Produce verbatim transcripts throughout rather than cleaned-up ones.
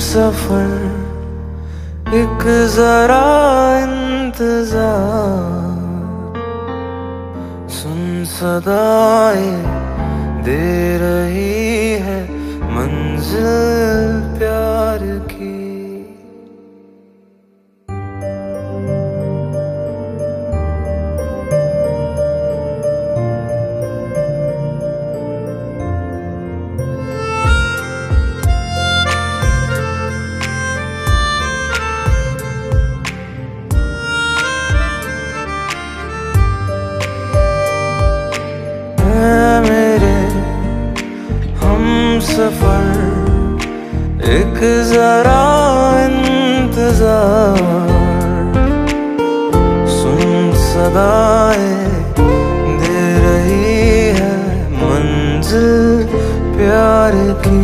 सफर एक जरा इंतजार, सुन सदाएं दे रही है मंजिल प्यार की। सफर एक जरा इंतजार, सुन सदाएं दे रही है मंजिल प्यार की।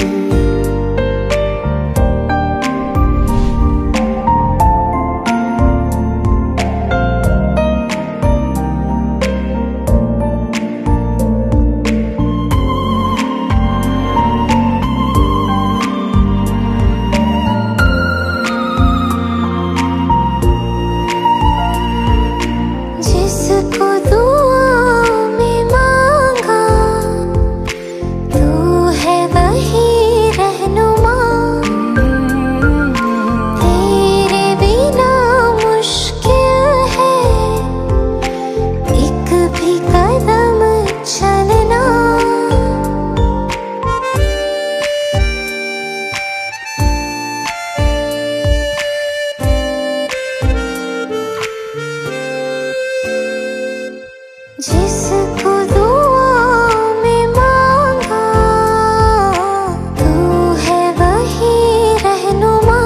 जिसको दुआ में मांगा तू है वही रहनुमा,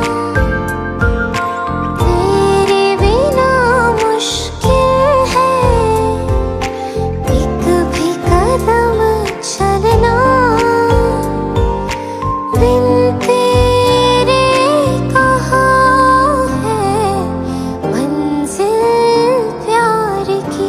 तेरे बिना मुश्किल है एक भी कदम चलना। बिन तेरे कहाँ है मंजिल प्यार की।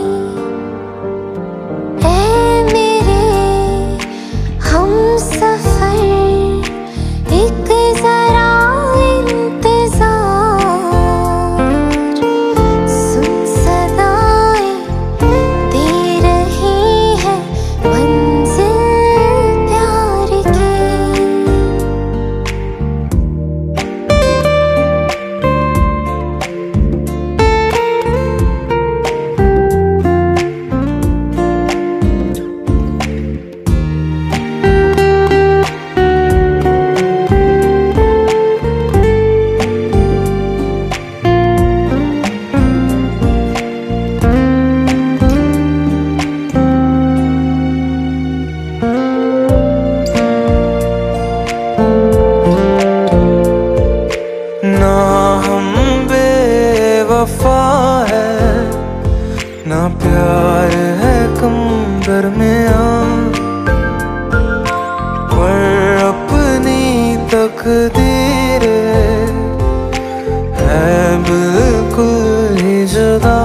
ना हम बेवफा है ना प्यार है कम दरमियां, पर अपनी तकदीरें है बिल्कुल ही जुदा।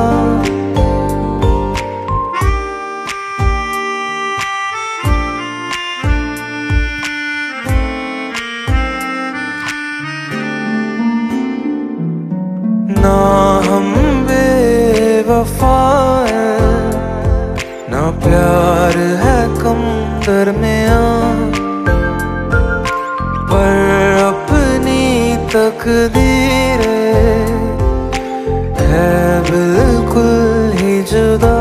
ना हम बेवफा है ना प्यार है कम दरमियां, पर अपनी तकदीरें है बिल्कुल ही जुदा।